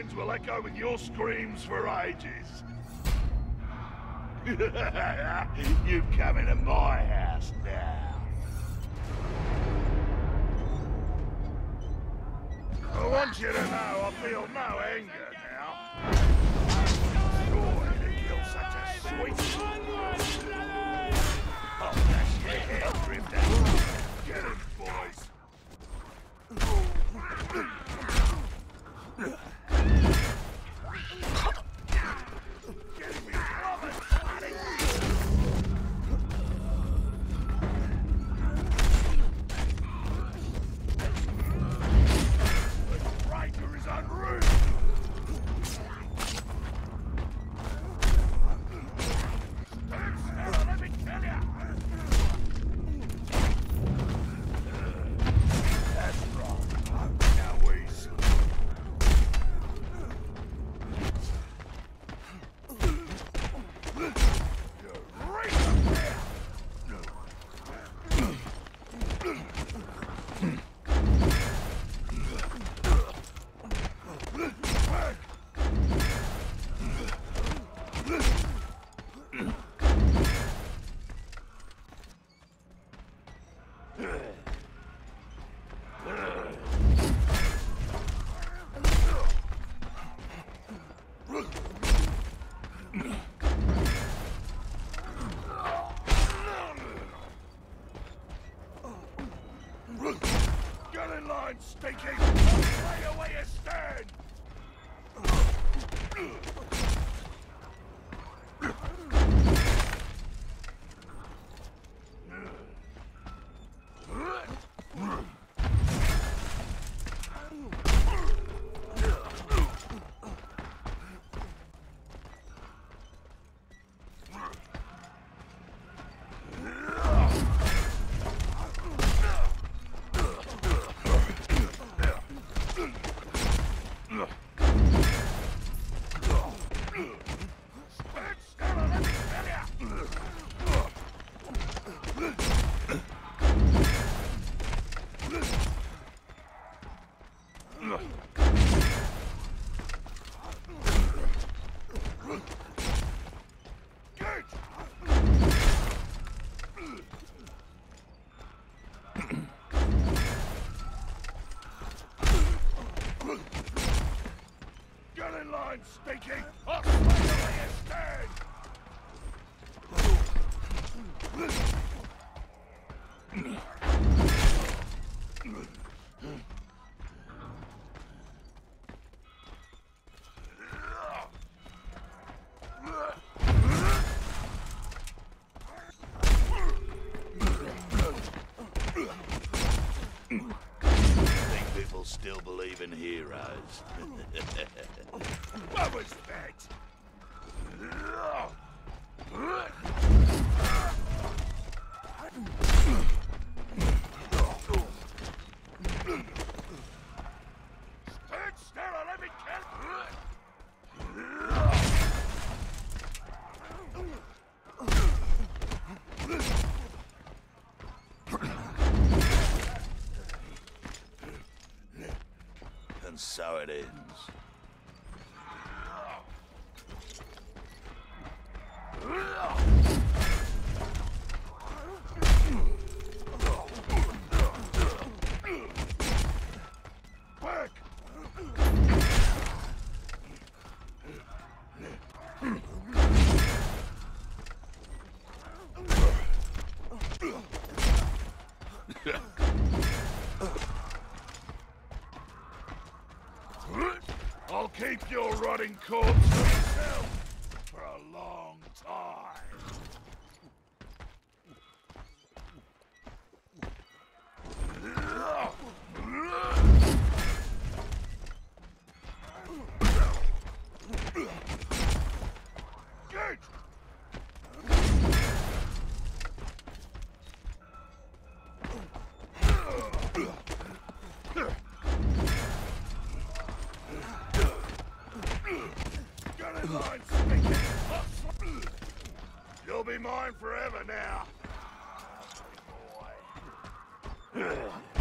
friends will echo with your screams for ages. You've come into my house now. I want you to know I feel no anger now. Joy to kill such a sweet... Oh, that's your head, Drifter. Get him, boys. Get in line, Stinky! Lay away your stand! Get in line, Stinky! I'll slay away your stand! Think people still believe in heroes. What was that? Stand still and let me kill And so it ends. I'll keep your rotting corpse to myself for a long time. Get! You'll be mine forever now. Boy.